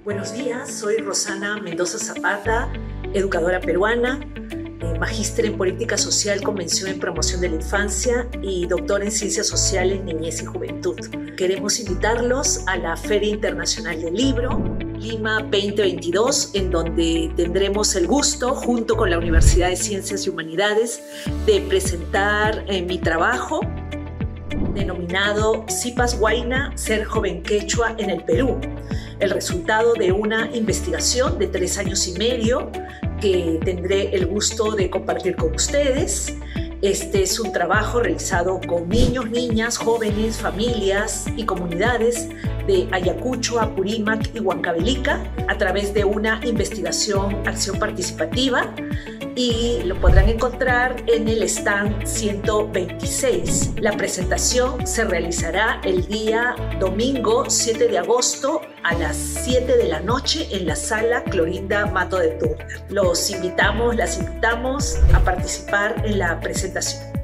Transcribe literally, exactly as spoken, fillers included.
Buenos días, soy Rosana Mendoza Zapata, educadora peruana, eh, magíster en Política Social con mención en Promoción de la Infancia y doctora en Ciencias Sociales, Niñez y Juventud. Queremos invitarlos a la Feria Internacional del Libro, Lima veinte veintidós, en donde tendremos el gusto, junto con la Universidad de Ciencias y Humanidades, de presentar eh, mi trabajo denominado Sipas Huayna, Ser Joven Quechua en el Perú, el resultado de una investigación de tres años y medio que tendré el gusto de compartir con ustedes. Este es un trabajo realizado con niños, niñas, jóvenes, familias y comunidades de Ayacucho, Apurímac y Huancavelica a través de una investigación acción participativa, y lo podrán encontrar en el stand ciento veintiséis. La presentación se realizará el día domingo siete de agosto a las siete de la noche en la sala Clorinda Mato de Turner. Los invitamos, las invitamos a participar en la presentación.